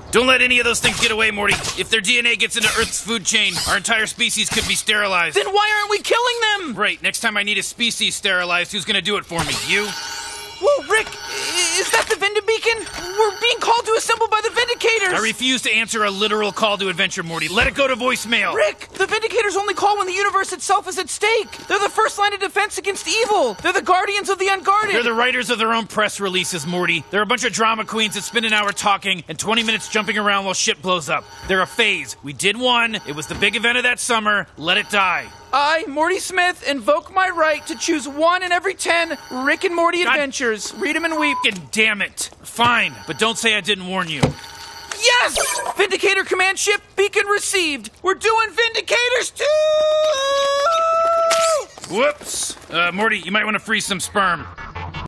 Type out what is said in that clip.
Don't let any of those things get away, Morty. If their DNA gets into Earth's food chain, our entire species could be sterilized. Then why aren't we killing them? Right, next time I need a species sterilized, who's gonna do it for me? You? Whoa, Rick, is that the Vindibeacon? We're being called to assemble by the Vindicators! I refuse to answer a literal call to adventure, Morty. Let it go to voicemail. Rick, the Vindicators only call when the universe itself is at stake. They're the first line of defense against evil. They're the guardians of the unguarded. They're the writers of their own press releases, Morty. They're a bunch of drama queens that spend an hour talking and 20 minutes jumping around while shit blows up. They're a phase. We did one. It was the big event of that summer. Let it die. I, Morty Smith, invoke my right to choose 1 in every 10 Rick and Morty adventures. Read them and weep. Damn it. Fine, but don't say I didn't warn you. Yes! Vindicator command ship, beacon received. We're doing Vindicators too! Whoops. Morty, you might want to freeze some sperm.